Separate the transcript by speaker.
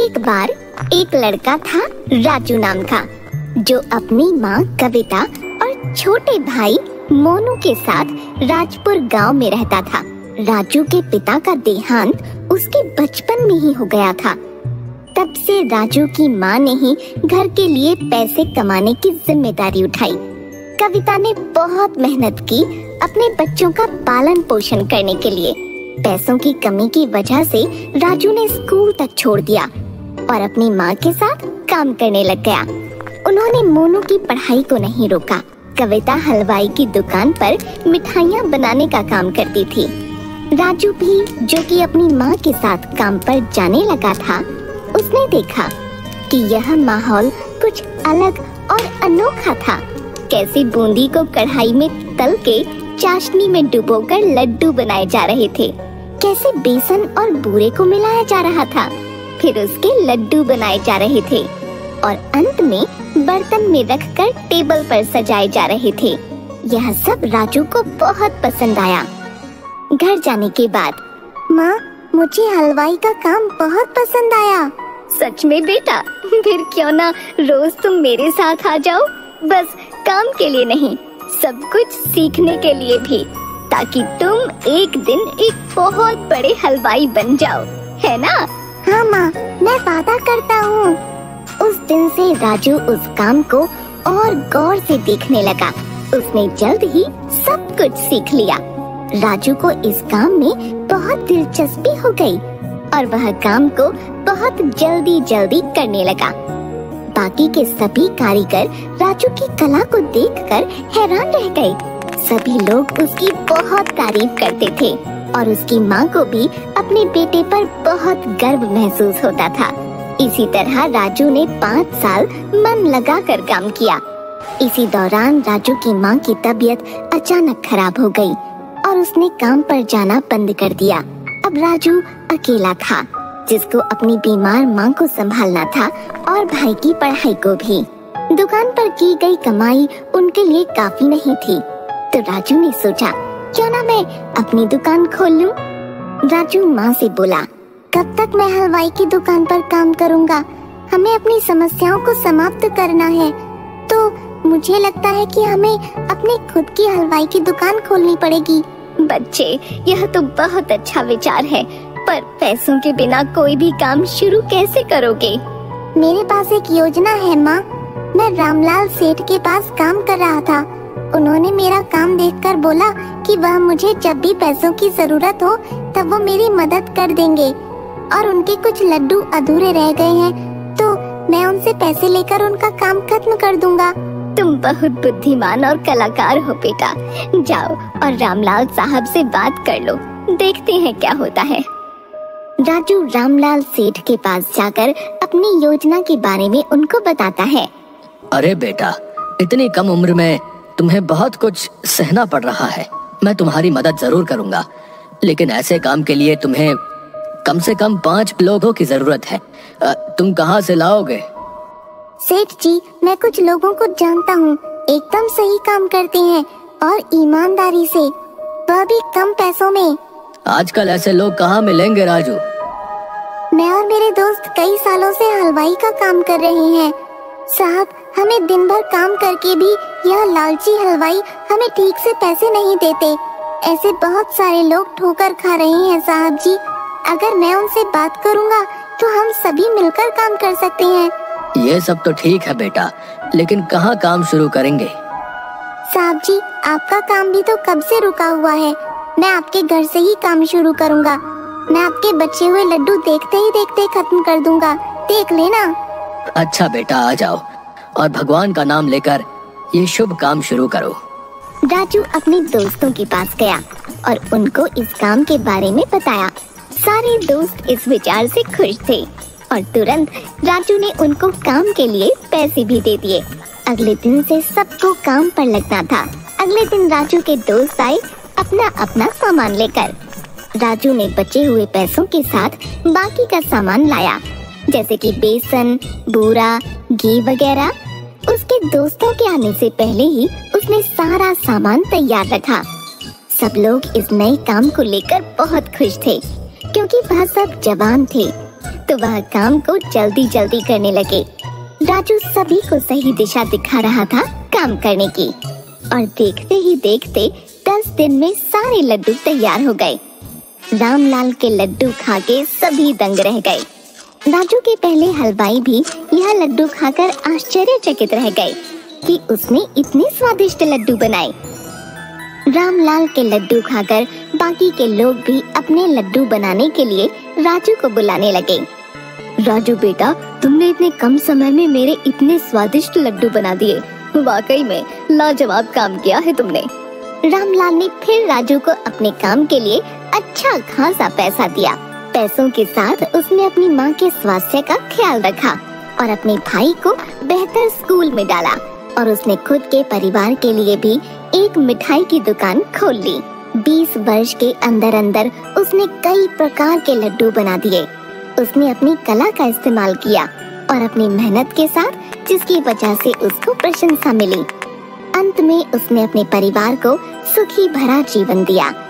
Speaker 1: एक बार एक लड़का था राजू नाम का, जो अपनी माँ कविता और छोटे भाई मोनू के साथ राजपुर गांव में रहता था। राजू के पिता का देहांत उसके बचपन में ही हो गया था। तब से राजू की माँ ने ही घर के लिए पैसे कमाने की जिम्मेदारी उठाई। कविता ने बहुत मेहनत की अपने बच्चों का पालन पोषण करने के लिए। पैसों की कमी की वजह से राजू ने स्कूल तक छोड़ दिया और अपनी माँ के साथ काम करने लग गया। उन्होंने मोनू की पढ़ाई को नहीं रोका। कविता हलवाई की दुकान पर मिठाइयाँ बनाने का काम करती थी। राजू भी, जो कि अपनी माँ के साथ काम पर जाने लगा था, उसने देखा कि यह माहौल कुछ अलग और अनोखा था। कैसे बूंदी को कढ़ाई में तल के चाशनी में डुबोकर लड्डू बनाए जा रहे थे, कैसे बेसन और बूरे को मिलाया जा रहा था, फिर उसके लड्डू बनाए जा रहे थे और अंत में बर्तन में रखकर टेबल पर सजाए जा रहे थे। यह सब राजू को बहुत पसंद आया। घर जाने के बाद, माँ, मुझे हलवाई का काम बहुत पसंद आया।
Speaker 2: सच में बेटा? फिर क्यों ना रोज तुम मेरे साथ आ जाओ, बस काम के लिए नहीं, सब कुछ सीखने के लिए भी, ताकि तुम एक दिन एक बहुत बड़े हलवाई बन जाओ, है ना?
Speaker 1: हाँ माँ, मैं वादा करता हूँ। उस दिन से राजू उस काम को और गौर से देखने लगा। उसने जल्द ही सब कुछ सीख लिया। राजू को इस काम में बहुत दिलचस्पी हो गई और वह काम को बहुत जल्दी करने लगा। बाकी के सभी कारीगर राजू की कला को देखकर हैरान रह गए। सभी लोग उसकी बहुत तारीफ करते थे और उसकी माँ को भी अपने बेटे पर बहुत गर्व महसूस होता था। इसी तरह राजू ने 5 साल मन लगाकर काम किया। इसी दौरान राजू की माँ की तबीयत अचानक खराब हो गई और उसने काम पर जाना बंद कर दिया। अब राजू अकेला था, जिसको अपनी बीमार माँ को संभालना था और भाई की पढ़ाई को भी। दुकान पर की गई कमाई उनके लिए काफी नहीं थी, तो राजू ने सोचा, क्यों ना मैं अपनी दुकान खोल लूं। राजू माँ से बोला, कब तक मैं हलवाई की दुकान पर काम करूँगा? हमें अपनी समस्याओं को समाप्त करना है, तो मुझे लगता है कि हमें अपनी खुद की हलवाई की दुकान खोलनी पड़ेगी।
Speaker 2: बच्चे, यह तो बहुत अच्छा विचार है, पर पैसों के बिना कोई भी काम शुरू कैसे करोगे?
Speaker 1: मेरे पास एक योजना है माँ। मैं रामलाल सेठ के पास काम कर रहा था। उन्होंने मेरा काम देखकर बोला कि वह मुझे जब भी पैसों की जरूरत हो तब वो मेरी मदद कर देंगे, और उनके कुछ लड्डू अधूरे रह गए हैं, तो मैं उनसे पैसे लेकर उनका काम खत्म कर दूंगा।
Speaker 2: तुम बहुत बुद्धिमान और कलाकार हो बेटा। जाओ और रामलाल साहब से बात कर लो, देखते हैं क्या होता है।
Speaker 1: राजू रामलाल सेठ के पास जाकर अपनी योजना के बारे में उनको बताता है।
Speaker 3: अरे बेटा, इतनी कम उम्र में तुम्हें बहुत कुछ सहना पड़ रहा है। मैं तुम्हारी मदद जरूर करूंगा, लेकिन ऐसे काम के लिए तुम्हें कम से कम 5 लोगों की जरूरत है। तुम कहाँ से लाओगे?
Speaker 1: सेठ जी, मैं कुछ लोगों को जानता हूँ, एकदम सही काम करते हैं और ईमानदारी से, वह भी कम पैसों में।
Speaker 3: आजकल ऐसे लोग कहाँ मिलेंगे राजू?
Speaker 1: मैं और मेरे दोस्त कई सालों से हलवाई का काम कर रहे हैं साहब। हमें दिन भर काम करके भी यह लालची हलवाई हमें ठीक से पैसे नहीं देते। ऐसे बहुत सारे लोग ठोकर खा रहे हैं साहब जी। अगर मैं उनसे बात करूँगा तो हम सभी मिलकर काम कर सकते हैं।
Speaker 3: ये सब तो ठीक है बेटा, लेकिन कहाँ काम शुरू करेंगे?
Speaker 1: साहब जी, आपका काम भी तो कब से रुका हुआ है। मैं आपके घर से ही काम शुरू करूँगा। मैं आपके बचे हुए लड्डू देखते ही देखते खत्म कर दूंगा, देख लेना।
Speaker 3: अच्छा बेटा, आ जाओ और भगवान का नाम लेकर ये शुभ काम शुरू करो।
Speaker 1: राजू अपने दोस्तों के पास गया और उनको इस काम के बारे में बताया। सारे दोस्त इस विचार से खुश थे और तुरंत राजू ने उनको काम के लिए पैसे भी दे दिए। अगले दिन से सबको काम पर लगना था। अगले दिन राजू के दोस्त आए अपना अपना सामान लेकर। राजू ने बचे हुए पैसों के साथ बाकी का सामान लाया, जैसे कि बेसन, बूरा, घी वगैरह। उसके दोस्तों के आने से पहले ही उसने सारा सामान तैयार रखा। सब लोग इस नए काम को लेकर बहुत खुश थे, क्योंकि वह सब जवान थे तो वह काम को जल्दी जल्दी करने लगे। राजू सभी को सही दिशा दिखा रहा था काम करने की, और देखते ही देखते 10 दिन में सारे लड्डू तैयार हो गए। रामलाल के लड्डू खा के सभी दंग रह गए। राजू के पहले हलवाई भी यह लड्डू खाकर आश्चर्यचकित रह गए कि उसने इतने स्वादिष्ट लड्डू बनाए। रामलाल के लड्डू खाकर बाकी के लोग भी अपने लड्डू बनाने के लिए राजू को बुलाने लगे।
Speaker 2: राजू बेटा, तुमने इतने कम समय में मेरे इतने स्वादिष्ट लड्डू बना दिए। वाकई में लाजवाब काम किया है तुमने।
Speaker 1: रामलाल ने फिर राजू को अपने काम के लिए अच्छा खासा पैसा दिया। पैसों के साथ उसने अपनी माँ के स्वास्थ्य का ख्याल रखा और अपने भाई को बेहतर स्कूल में डाला, और उसने खुद के परिवार के लिए भी एक मिठाई की दुकान खोल ली। 20 वर्ष के अंदर अंदर उसने कई प्रकार के लड्डू बना दिए। उसने अपनी कला का इस्तेमाल किया और अपनी मेहनत के साथ, जिसकी वजह से उसको प्रशंसा मिली। अंत में उसने अपने परिवार को सुखी भरा जीवन दिया।